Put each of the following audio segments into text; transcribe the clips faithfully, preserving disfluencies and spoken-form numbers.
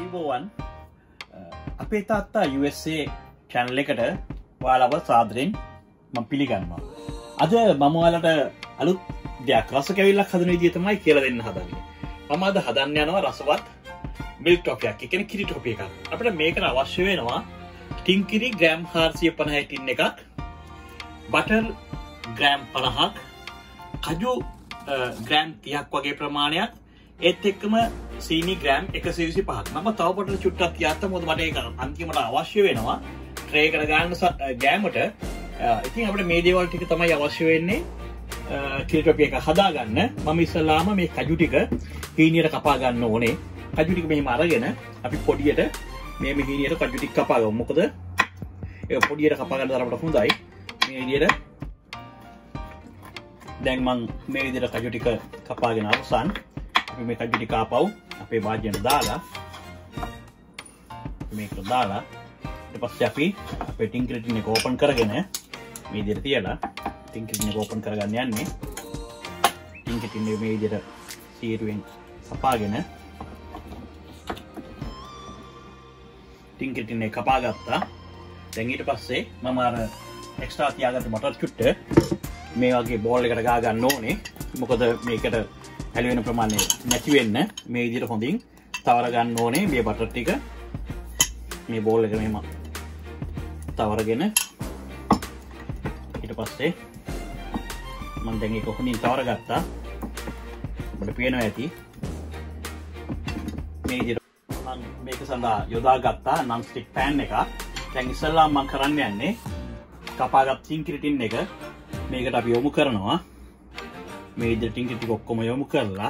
අයිබෝවන් අපේ තාත්තා U S A channel එකට ඔයාලව සාදරයෙන් මම පිළිගන්නවා. අද මම ඔයාලට අලුත් දෙයක් රස කැවිල්ලක් හදන විදිය තමයි කියලා දෙන්න හදන්නේ. මම අද හදන්න යනවා රසවත් මිල්ක් ටොෆි එකක්. ඒ කියන්නේ කිරි ටොෆි එකක්. අපිට මේකට අවශ්‍ය වෙනවා ටින් කිරි ග්‍රෑම් හාරසිය පනහයි ටින් එකක්, බටර් ග්‍රෑම් පනහක්, කජු ග්‍රෑම් තිහක් වගේ ප්‍රමාණයක්, ඒත් එක්කම සීනි ග්‍රෑම් එකසිය විසි පහක්. මම තව පොඩ්ඩක් චුට්ටක් තියාත්තා මොකද මට ඒක අන්තිමට අවශ්‍ය වෙනවා ට්‍රේ එකට ගන්න ගෑමට. ඉතින් අපිට මේ දේවල් ටික තමයි අවශ්‍ය වෙන්නේ කිරි ටොෆි එක හදාගන්න. මම ඉස්සලාම මේ කජු ටික හීනියට කපා ගන්න ඕනේ. කජු ටික මෙහෙම අරගෙන අපි පොඩියට මේ මේ හීනියට කජු ටික කපා ගමු. මොකද ඒක පොඩියට කපා ගන්න තරමට හොඳයි. මේ විදියට දැන් මම මේ විදියට කජු ටික කපාගෙන අවසන්. අපි මේ කජු ටික ආපහු අපේ වාජ්‍යයට දාලා මේකට දාලා ඊට පස්සේ අපි අපේ ටින් කිරි ටින් එක ඕපන් කරගෙන මේ විදියට තියලා ටින් කිරි ටින් එක ඕපන් කරගන්න යන්නේ. ටින් කිරි ටින් එක මේ විදියට සීරුවෙන් කපාගෙන ටින් කිරි ටින් එක කපා ගත්තා. දැන් ඊට පස්සේ මම අර එක්ස්ට්‍රා තියාගත්ත බටර් චුට්ට මේ වගේ බෝල් එකකට ගා ගන්න ඕනේ. මොකද මේකට හැලි වෙන ප්‍රමාණය නැති වෙන්න මේ විදිහට හොඳින් තවර ගන්න ඕනේ මේ බටර් ටික. මේ බෝල් එක මෙහෙම තවරගෙන ඊට පස්සේ මම දැන් ඒක හොඳින් තවර ගත්තා. ඔබට පේනවා ඇති මේ විදිහට මම මේක සඳහා යොදා ගත්තා non stick pan එක. දැන් ඉස්සෙල්ලා මම කරන්න යන්නේ කපාගත් ටින් කිරි ටින් එක මේකට අපි යොමු කරනවා. මේ විදිහට ටින් කිරි ටික ඔක්කොම යොමු කරලා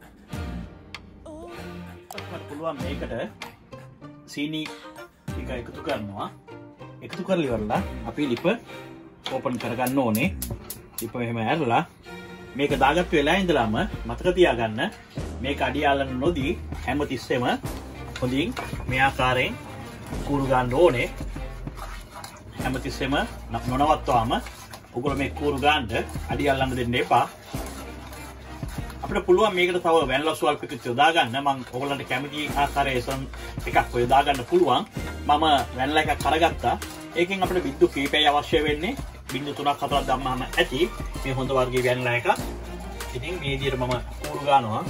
අපිට පුළුවන් මේකට සීනි ටික එකතු කරනවා. එකතු කරලා ඉවරලා අපි ලිප ඕපන් කරගන්න ඕනේ. ලිප මෙහෙම ඇරලා මේක දාගත්ත වෙලාව ඉඳලාම මතක තියාගන්න මේක අඩිය අල්ලන්න නොදී හැමතිස්සෙම හොඳින් මේ ආකාරයෙන් කූරු ගන්න ඕනේ. හැමතිස්සෙම නොනවත්වාම ඔගොල්ලෝ මේ කූරු ගන්න අඩිය අල්ලන්න දෙන්න එපා. අපිට පුළුවන් මේකට තව වැනිලා ස්වල්ප එකක් යොදා ගන්න. මම ඔයගොල්ලන්ට කැමති ආකාරයේ එසන් එකක් යොදා ගන්න පුළුවන්. මම වැනිලා එකක් අරගත්තා. ඒකෙන් අපිට බින්දු කීපයක් අවශ්‍ය වෙන්නේ. බින්දු තුනක් හතරක් දැම්මම ඇති. මේ හොඳ වර්ගයේ වැනිලා එකක්. ඉතින් මේ විදිහට මම කූරු ගන්නවා.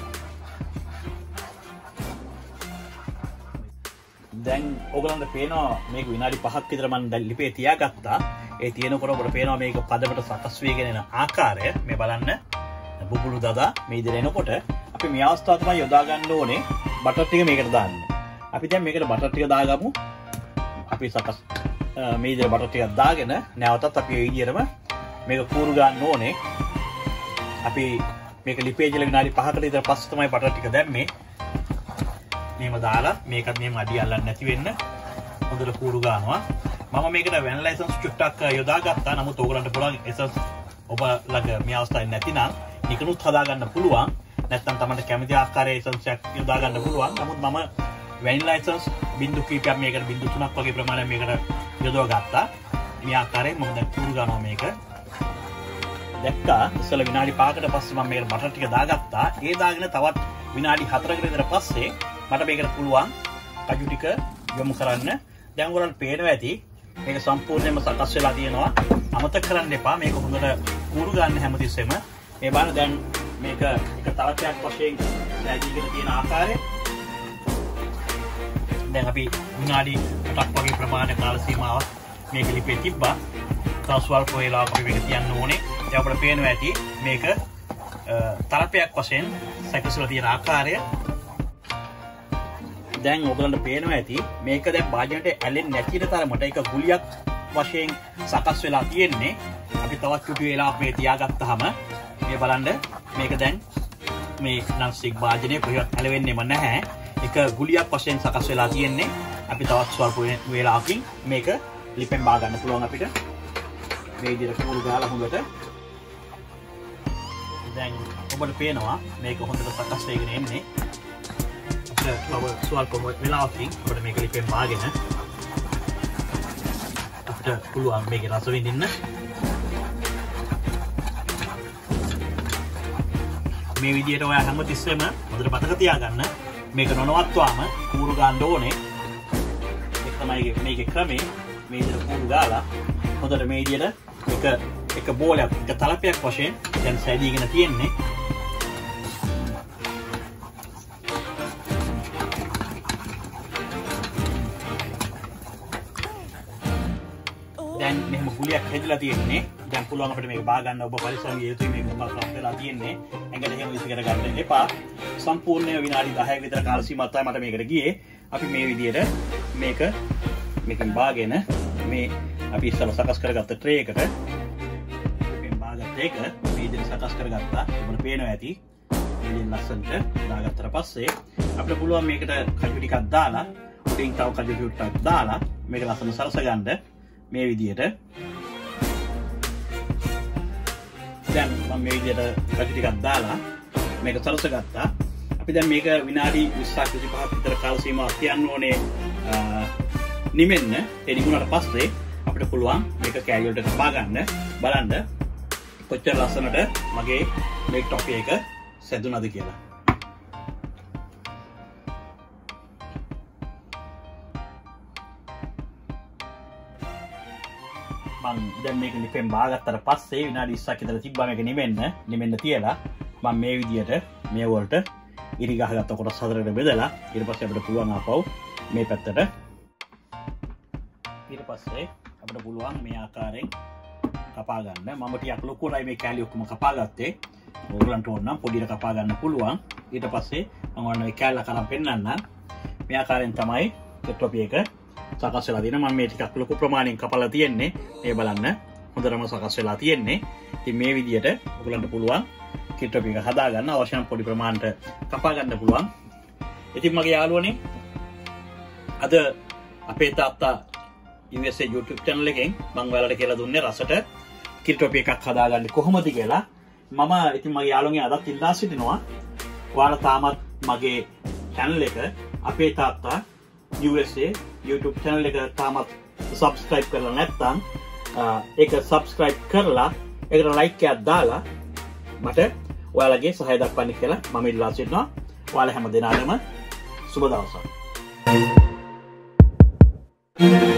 දැන් ඔයගොල්ලන්ට පේනවා මේක විනාඩි පහක් විතර මම දැන් ලිපේ තියාගත්තා. ඒ තියෙනකොට ඔබට පේනවා මේක පදමට සකස් වෙගෙන යන ආකාරය. මේ බලන්න බුබුලු දදා මේ විදිහට එනකොට අපි මේ අවස්ථාව තමයි යොදා ගන්න ඕනේ බටර් ටික මේකට දාන්න. අපි දැන් මේකට බටර් ටික දාගමු. අපි සකස් මේ විදිහට බටර් ටිකක් දාගෙන නැවතත් අපි මේ විදිහටම මේක කූරු ගන්න ඕනේ. අපි මේක ලිපේ ඉඳලා විනාඩි පහකට විතර පස්සේ තමයි බටර් ටික දැම්මේ. මේව දාලා මේකත් මෙහෙම අඩිය අල්ලන්න නැති වෙන්න හොඳට කූරු ගන්නවා. මම මේකට වැනිලා එසන්ස් චුට්ටක් යොදා ගත්තා. නමුත් ඕගලන්ට පුළුවන් එසන්ස් ඔබ ළඟ මේ අවස්ථාවේ නැතිනම් නිකනුත් හදා ගන්න පුළුවන්. නැත්නම් තමයි කැමති ආකාරයේ එසන්ස් එකක් යොදා ගන්න පුළුවන්. නමුත් මම වැනිලා එසන්ස් බින්දු කීපයක් මේකට බින්දු තුනක් වගේ ප්‍රමාණයක් මේකට යොදවා ගත්තා. මේ ආකාරයෙන් මම දැන් කූරු ගන්නවා මේක. දැක්කා ඉස්සෙල්ලා විනාඩි පහකට පස්සේ මම මේකට බටර් ටික දාගත්තා. ඒ දාගෙන තවත් විනාඩි හතරකට විතර පස්සේ මට මේකට පුළුවන් කජු ටික යොමු කරන්න. දැන් ඔයාලට පේනවා ඇති මේක සම්පූර්ණයෙන්ම සකස් වෙලා තියෙනවා. අමතක කරන්න එපා මේක හොඳට කූරු ගන්න හැමතිස්සෙම. මේ බලන්න දැන් මේක එක තවටයක් වශයෙන් සෑදීගෙන තියෙන ආකාරය. දැන් අපි විනාඩි අටක් වගේ ප්‍රමාණය කාල සීමාවක් මේක ලිපේ තිබ්බා. තව ස්වල්ප වේලාවක් අපි මේක තියන්න ඕනේ. දැන් අපිට පේනවා ඇති මේක තරපයක් වශයෙන් සකස්ලා තියෙන ආකාරය. දැන් ඔයගලන්ට පේනවා ඇති මේක දැන් භාජනයට ඇලෙන්නේ නැති තරමට ඒක ගුලියක් වශයෙන් සකස් වෙලා තියෙන්නේ. අපි තවත් චුටි වෙලාවක් මේ තියාගත්තාම මේ බලන්න මේක දැන් මේ non stick භාජනයේ කොහෙවත් ඇලෙන්නේම නැහැ. ඒක ගුලියක් වශයෙන් සකස් වෙලා තියෙන්නේ. අපි තවත් ස්වල්ප වේලාවකින් මේක ලිපෙන් බා ගන්න පුළුවන් අපිට. මේ විදිහට කූරු ගාලා හොඳට දැන් ඔබට පේනවා මේක හොඳට සකස් වෙගෙන එන්නේ. තව ස්වල්ප වෙලාවකින් අපිට මේක ලිපෙන් බාගෙන අපිට පුළුවන් මේකේ රස විඳින්න. මේ විදිහට ඔයා හැමතිස්සෙම හොඳට මතක තියාගන්න මේක නොනවත්වාම කූරු ගන්න ඕනේ. ඒක තමයි මේකේ ක්‍රමය. මේ විදිහට කූරු දාලා හොඳට මේ විදිහට එක එක බෝලයක් එක තලපයක් වශයෙන් දැන් සැදීගෙන තියෙන්නේ. දැන් මෙහෙම ගුලියක් හැදිලා තියෙන්නේ. දැන් පුළුවන් අපිට මේක බා ගන්න ඔබ පරිස්සම් විය යුතුයි. මේක මොකක් කරලා තියෙන්නේ. ඇඟට එහෙම විසි කර ගන්න එපා. සම්පූර්ණ විනාඩි දහයක් විතර කාල සීමාවක් තමයි මට මේකට ගියේ. අපි මේ විදිහට මේක මේකෙන් බාගෙන මේ අපි ඉස්සර සකස් කරගත්ත ට්‍රේ එකට මේකෙන් බාගත්ත එක මේ විදිහට සකස් කරගත්තා. ඔබට පේනවා ඇති. මේ ලස්සනට දාගත්තට පස්සේ අපිට පුළුවන් මේකට කජු ටිකක් දාලා උඩින් තව කජු ටිකක් දාලා මේක ලස්සන සරස ගන්න මේ විදිහට. දැන් මම මේ විදිහට කජු ටිකක් දාලා මේක සරස ගත්තා. අපි දැන් මේක විනාඩි විස්සක් විසිපහක් විතර කාල සීමාවක් තියන්න ඕනේ නිමෙන්න. ඒ නිමුණාට පස්සේ අපිට පුළුවන් මේක කෑලි වලට කපා ගන්න. බලන්න කොච්චර ලස්සනට මගේ මේ ටොපි එක සැදුනද කියලා. මම දැන් මේක ලිපෙන් බාගත්තට පස්සේ විනාඩි විස්සක් විතර තිබ්බා මේක නිමෙන්න. නිමෙන්න තියලා මම මේ විදියට මේ වලට ඉරි ගහගත්ත කොටස් හතරකට බෙදලා ඊට පස්සේ අපිට පුළුවන් ආපහු මේ පැත්තට ඊට පස්සේ අපිට පුළුවන් මේ ආකාරයෙන් කපා ගන්න. මම ටිකක් ලොකුයි මේ කෑලි ඔක්කොම කපා ගත්තේ. ඕගලන්ට ඕන නම් පොඩියට කපා ගන්න පුළුවන්. ඊට පස්සේ මම ඔන්න මේ කෑල්ල කරන් පෙන්නන්න. මේ ආකාරයෙන් තමයි කෙට්ටොපි එක සකස් වෙලා තියෙන්නේ. මම මේ ටිකක් ලොකු ප්‍රමාණයෙන් කපලා තියෙන්නේ. මේ බලන්න හොඳටම සකස් වෙලා තියෙන්නේ. ඉතින් මේ විදියට ඔයගලන්ට පුළුවන් කෙට්ටොපි එක හදා ගන්න අවශ්‍ය නම් පොඩි ප්‍රමාණයට කපා ගන්න පුළුවන්. ඉතින් මගේ යාළුවනේ අද අපේ තාත්තා U S A YouTube channel එකෙන් මම ඔයාලට කියලා දුන්නේ රසට කෙට්ටොපි එකක් හදාගන්නේ කොහොමද කියලා. මම ඉතින් මගේ යාළුවන්ගෙන් අදත් ඉල්ලා සිටිනවා. ඔයාලා තාමත් මගේ channel එක අපේ තාත්තා U S A YouTube channel එක තාමත් subscribe කරලා නැත්නම් ඒක subscribe කරලා ඒකට like එකක් දාලා මට ඔයාලගේ සහාය දක්වන්න කියලා මම ඉල්ලා සිටිනවා. ඔයාලා හැම දිනාටම සුබ දවසක්.